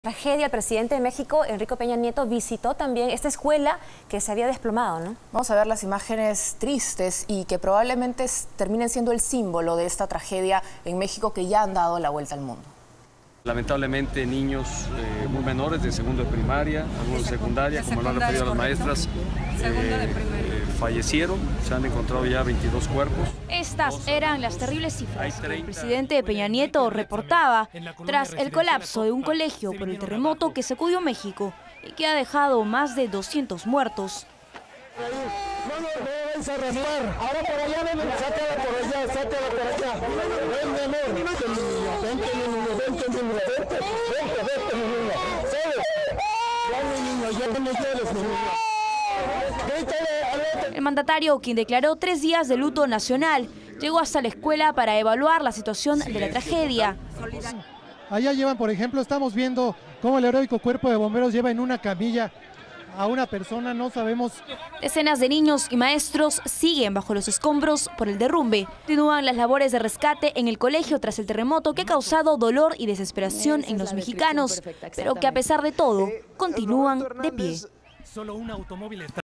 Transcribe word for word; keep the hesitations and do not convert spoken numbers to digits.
Tragedia, el presidente de México, Enrique Peña Nieto, visitó también esta escuela que se había desplomado, ¿no? Vamos a ver las imágenes tristes y que probablemente terminen siendo el símbolo de esta tragedia en México que ya han dado la vuelta al mundo. Lamentablemente niños eh, muy menores de segundo de primaria, algunos de secundaria, como lo han referido las maestras, eh, eh, fallecieron, se han encontrado ya veintidós cuerpos. Estas eran las terribles cifras que el presidente Peña Nieto reportaba tras el colapso de un colegio por el terremoto que sacudió México y que ha dejado más de doscientos muertos. No, no, no vais a raspar. Ahora por allá, ven, sácala por allá, sácala por allá. Ven, mi amor, vente, mi niña, vente, mi niña, vente, mi niña, vente, vente, vente, mi niña. ¿Sabes? Ya, mi niña, ya no me quieres, mi niña. El mandatario, quien declaró tres días de luto nacional, llegó hasta la escuela para evaluar la situación de la tragedia. Allá llevan, por ejemplo, estamos viendo cómo el heroico cuerpo de bomberos lleva en una camilla a una persona, no sabemos. Decenas de niños y maestros siguen bajo los escombros por el derrumbe. Continúan las labores de rescate en el colegio tras el terremoto que ha causado dolor y desesperación en los mexicanos, pero que a pesar de todo, continúan de pie. Solo un automóvil está